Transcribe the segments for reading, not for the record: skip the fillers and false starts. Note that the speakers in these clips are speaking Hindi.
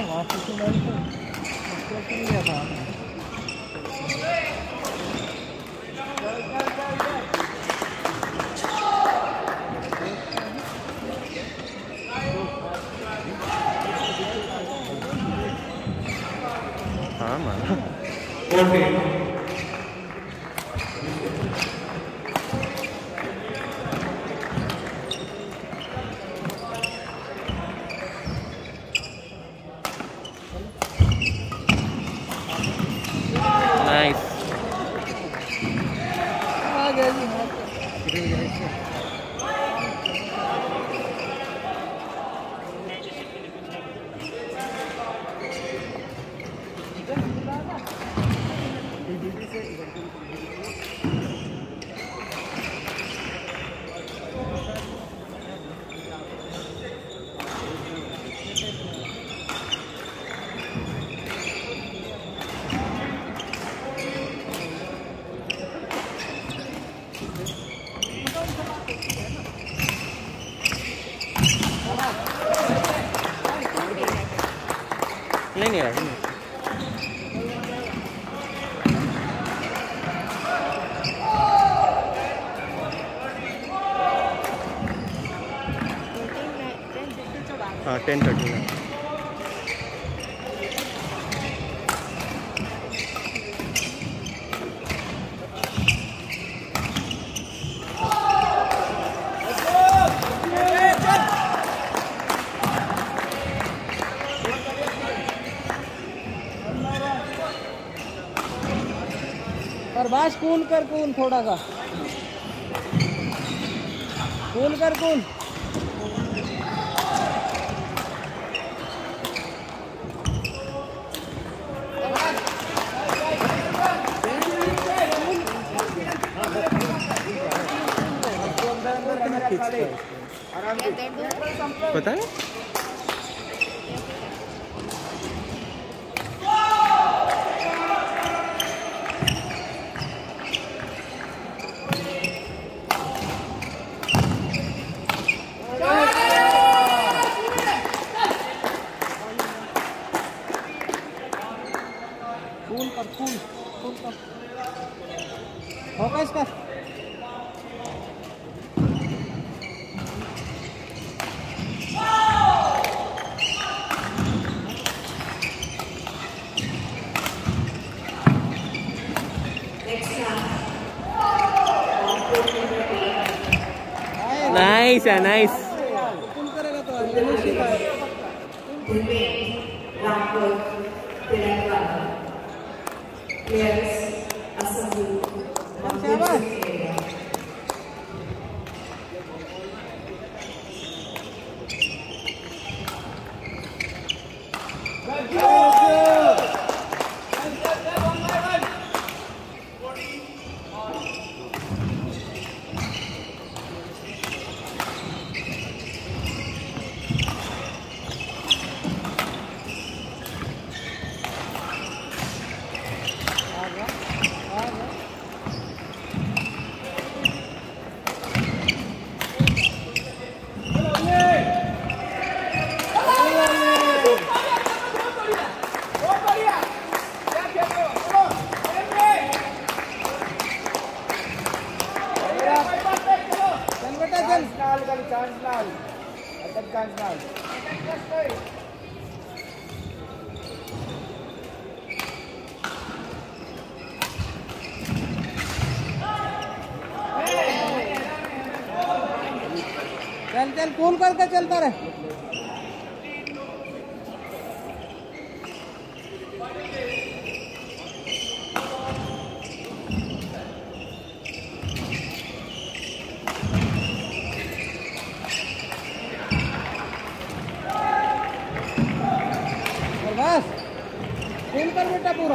हाँ माना नाइस नहीं रहा हाँ 10:30 बस कूल कर कूल थोड़ा सा कूल कर कूल पता है कूल कर फोकस कर नाइस है नाइस कूल करेगा तो नहीं चल चल कूल करके चलता रहे बस कूल कर बेटा पूरा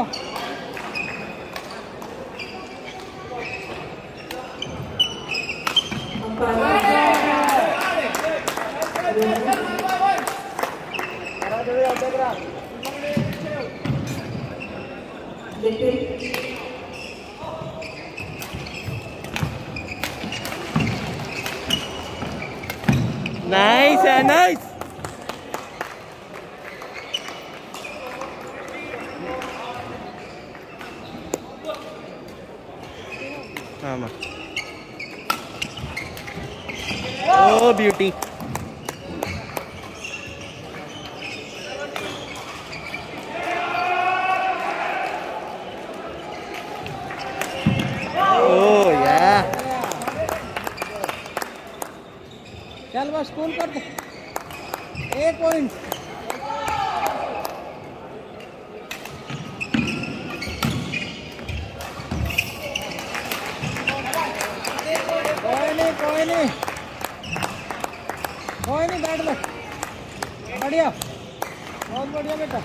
नाइस है नाइस हाँ माँ। ओ ब्यूटी। ओ या। चल बस कूल कर दे। 1 पॉइंट। कोई नहीं बैठ लो। बढ़िया, बहुत बढ़िया बेटा।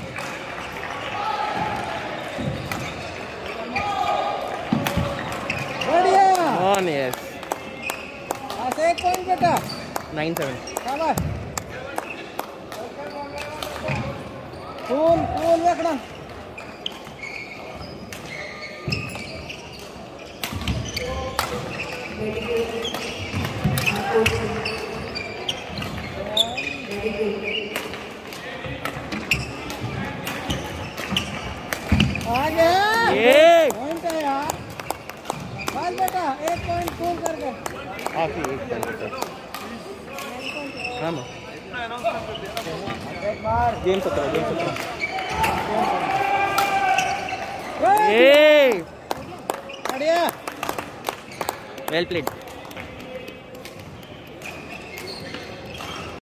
बढ़िया। On yes. 1 पॉइंट बेटा। 9-7। शाबाश। कूल रखना। आ गया। ये पॉइंट है यार। बस बेटा 1 पॉइंट कूल करके। आखिरी 1 पॉइंट। हाँ माँ। गेम 17। ये ये बढ़िया। Well played.